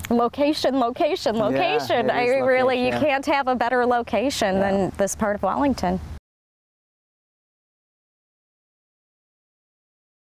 location. Yeah, I really, you location. can't have a better location than this part of Wellington.